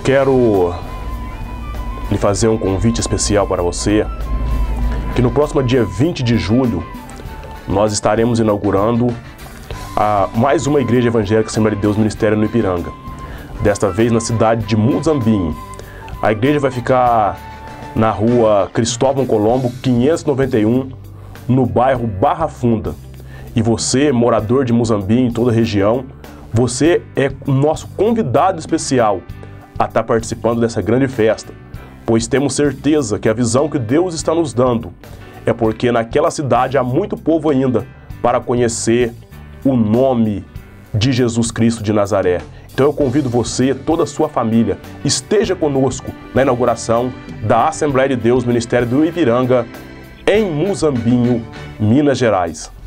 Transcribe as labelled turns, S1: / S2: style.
S1: quero lhe fazer um convite especial para você, que no próximo dia 20 de julho nós estaremos inaugurando mais uma igreja evangélica Assembleia de Deus Ministério no Ipiranga, desta vez na cidade de Muzambinho. A igreja vai ficar na rua Cristóvão Colombo, 591, no bairro Barra Funda. E você, morador de Muzambinho, em toda a região, você é o nosso convidado especial a estar participando dessa grande festa, pois temos certeza que a visão que Deus está nos dando é porque naquela cidade há muito povo ainda para conhecer o nome de Jesus Cristo de Nazaré. Então eu convido você, toda a sua família, esteja conosco na inauguração da Assembleia de Deus Ministério do Ipiranga, em Muzambinho, Minas Gerais.